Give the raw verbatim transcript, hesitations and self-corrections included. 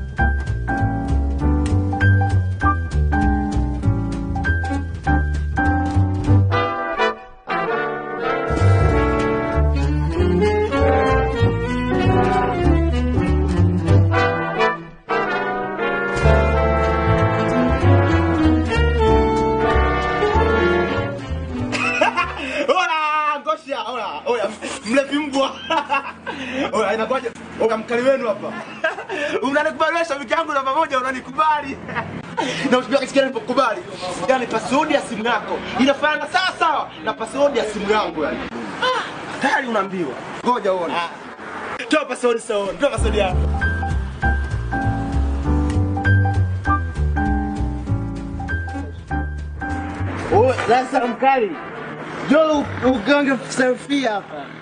Ola, ola, mlevi mbwa. Ola, inakuaje? Ola mkali wenu hapa. Unanikubalisha shabiki yangu na pamoja unanikubali. Na usipia kisikia nilipokubali. Yaani password ya simu yako inafanana sawa sawa na password ya simu yangu yani. Ah, tayari unaambiwa. Ngoja uone. Ah. Toa password sawa, toa password yako. Oh, sasa mkali. Jo ugange selfie hapa.